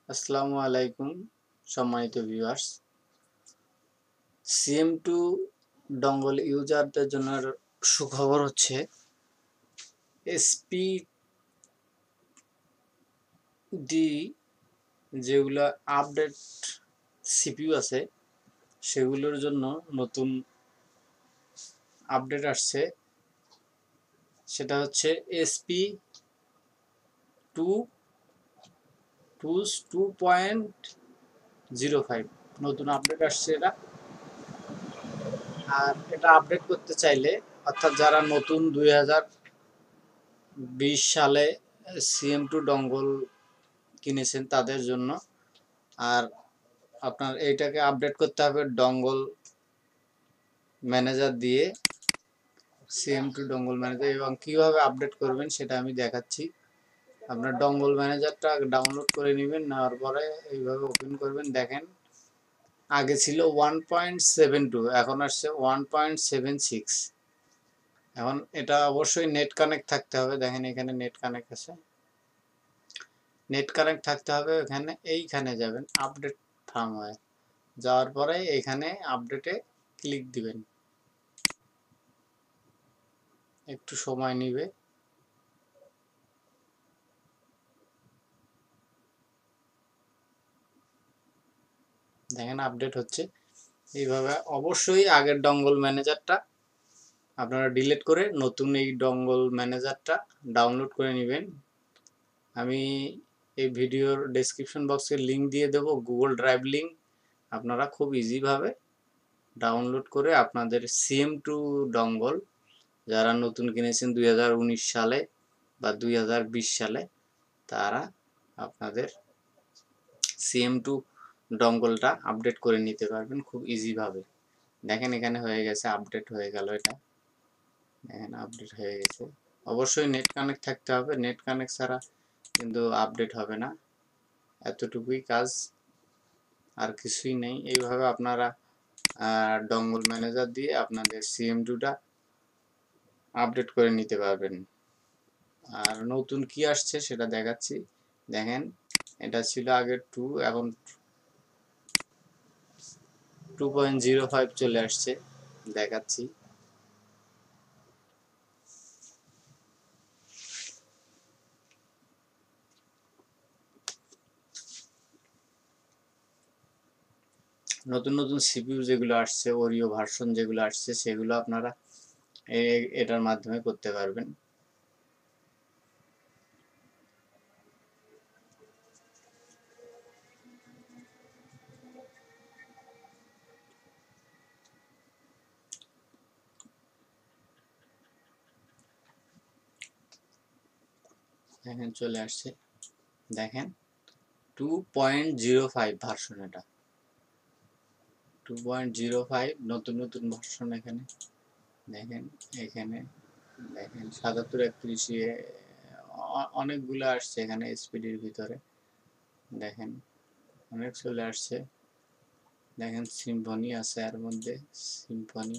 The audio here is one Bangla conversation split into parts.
আসসালামু আলাইকুম সম্মানিত ভিউয়ার্স। CM2 ডঙ্গল ইউজারদের জন্য সুখবর হচ্ছে SPD যেগুলো আপডেট CPU আছে সেগুলোর জন্য নতুন আপডেট আসছে। সেটা হচ্ছে SP2.05 নতুন আপডেট আসছে এটা। আর এটা আপডেট করতে চাইলে অর্থাৎ যারা নতুন 2020 সালে CM2 ডঙ্গল কিনেছেন তাদের জন্য। আর আপনার এইটাকে আপডেট করতে হবে ডঙ্গল ম্যানেজার দিয়ে, CM2 ডঙ্গল ম্যানেজার। এবং কিভাবে আপডেট করবেন সেটা আমি দেখাচ্ছি। আপনার ডঙ্গল ম্যানেজারটা ডাউনলোড করে নেবেন, নেওয়ার পরে এইভাবে ওপেন করবেন। দেখেন আগে ছিল 1.72, এখন আসছে 1.76। এখন এটা অবশ্যই নেট কানেক্ট থাকতে হবে। দেখেন এখানে নেট কানেক্ট আছে, নেট কানেক্ট থাকতে হবে। এখানে এইখানে যাবেন আপডেট ফার্মওয়্যার, যাওয়ার পরে এখানে আপডেটে ক্লিক দিবেন। একটু সময় নিবে। দেখেন আপডেট হচ্ছে। এইভাবে অবশ্যই আগের ডঙ্গল ম্যানেজারটা আপনারা ডিলিট করে নতুন এই ডঙ্গল ম্যানেজারটা ডাউনলোড করে নেবেন। আমি এই ভিডিওর ডেসক্রিপশন বক্সে লিঙ্ক দিয়ে দেব, গুগল ড্রাইভ লিঙ্ক। আপনারা খুব ইজিভাবে ডাউনলোড করে আপনাদের CM2 ডঙ্গল যারা নতুন কিনেছেন 2019 সালে বা 2020 সালে, তারা আপনাদের CM2 ডঙ্গলটা আপডেট করে নিতে পারবেন খুব ইজিভাবে। দেখেন এখানে হয়ে গেছে, আপডেট হয়ে গেল। এটা দেখেন আপডেট হয়ে গেছে। অবশ্যই নেট কানেক্ট থাকতে হবে, নেট কানেক্ট ছাড়া কিন্তু আপডেট হবে না। এতটুকুই কাজ, আর কিছুই নেই। এইভাবে আপনারা ডঙ্গল ম্যানেজার দিয়ে আপনাদের CM2টা আপডেট করে নিতে পারবেন। আর নতুন কি আসছে সেটা দেখাচ্ছি। দেখেন এটা ছিল আগে 2, এখন 2.05 চলে আসছে, দেখাচ্ছি। নতুন নতুন CPU যেগুলো আসছে, ওরিও ভার্সন যেগুলো আসছে, সেগুলো আপনারা এটার মাধ্যমে করতে পারবেন। দেখেন চলে আসছে। দেখেন 2.05 ভার্সন, এটা 2.05 নতুন নতুন ভার্সন। এখানে দেখেন, এখানে দেখেন 7731 অনেকগুলো আসছে এখানে স্পিডের ভিতরে। দেখেন অনেক চলে আসছে। দেখেন সিম্ফনি আছে এর মধ্যে, সিম্ফনি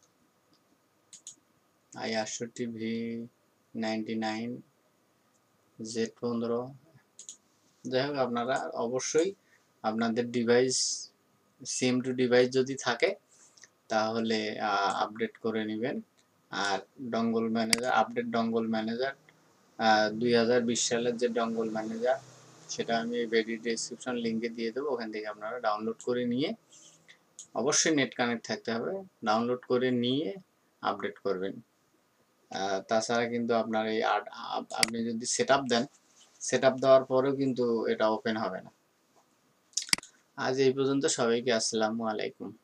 i68V99 Z15। যাই হোক, আপনারা অবশ্যই আপনাদের ডিভাইস CM2 ডিভাইস যদি থাকে তাহলে আপডেট করে নেবেন। আর dongle manager, update dongle manager 2020 সালের যে ডঙ্গল ম্যানেজার, সেটা আমি ভিডিও ডেসক্রিপশন লিঙ্কে দিয়ে দেবো। ওখান থেকে আপনারা ডাউনলোড করে নিয়ে, অবশ্যই নেট কানেক্ট থাকতে হবে, ডাউনলোড করে নিয়ে আপডেট করবেন। তাছাড়া কিন্তু আপনার এই আপনি যদি সেটআপ দেন, সেটআপ দেওয়ার পরেও কিন্তু এটা ওপেন হবে না। আজ এই পর্যন্ত। সবাইকে আসসালামু আলাইকুম।